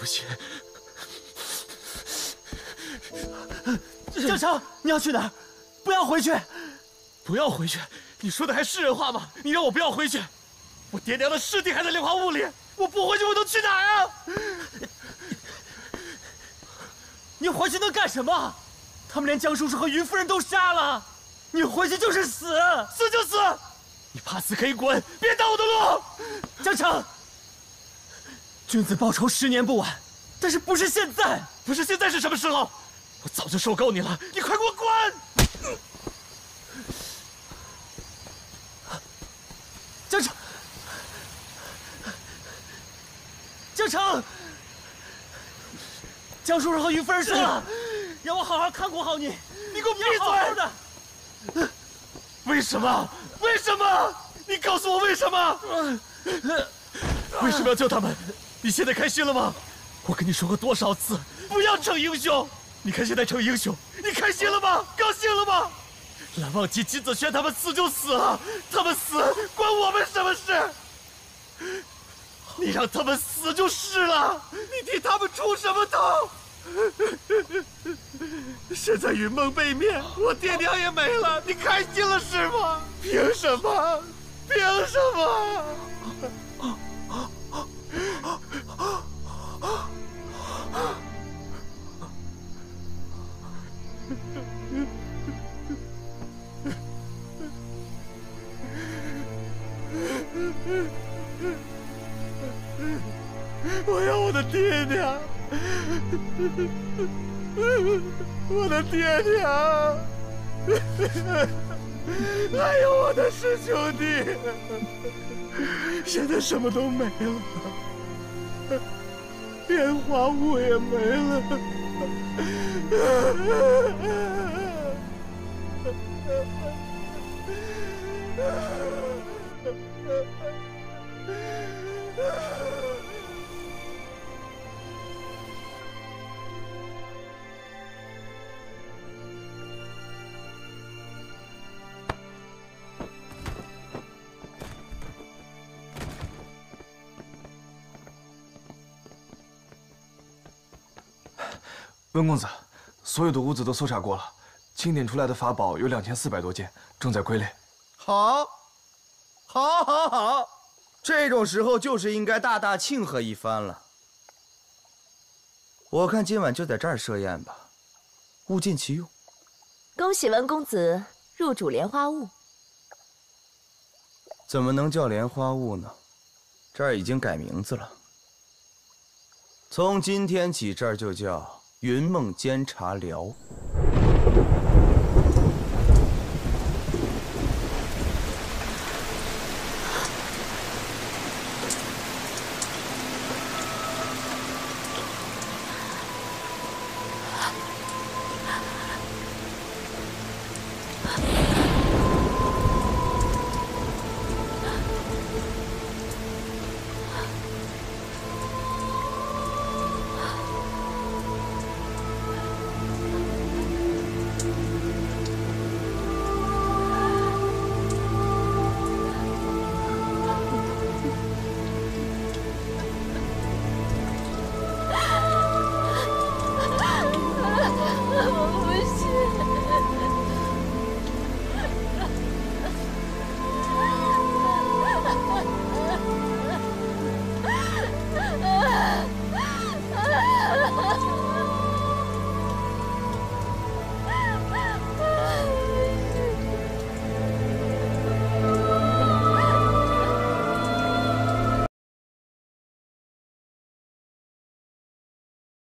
不行。 江城，你要去哪儿？不要回去！ 不要回去！你说的还是人话吗？你让我不要回去，我爹娘的尸体还在莲花坞里，我不回去我能去哪儿啊？ 你回去能干什么？他们连江叔叔和于夫人都杀了，你回去就是死， 死就死！你怕死可以滚，别挡我的路！ 江城，君子报仇10年不晚，但是不是现在？ 不是现在是什么时候？我早就受够你了，你快给我滚！ 江城，江城，江叔叔和于夫人说了，让我好好看顾好你。 你给我闭嘴！ 好好的。 为什么？为什么？你告诉我为什么？为什么要救他们？你现在开心了吗？我跟你说过多少次，不要逞英雄！你看现在逞英雄，你开心了吗？高兴了吗？蓝忘机、金子轩他们死就死了，他们死关我们什么事？你让他们死就是了，你替他们出什么头？现在云梦被灭，我爹娘也没了，你开心了是吗？凭什么？凭什么？我要我的爹娘，我的爹娘，还有我的师兄弟，现在什么都没了，莲花坞也没了。 温公子，所有的屋子都搜查过了，清点出来的法宝有2400多件，正在归类。 好，这种时候就是应该大大庆贺一番了。我看今晚就在这儿设宴吧，物尽其用。 恭喜温公子入主莲花坞。 怎么能叫莲花坞呢？这儿已经改名字了。从今天起，这儿就叫云梦监察寮。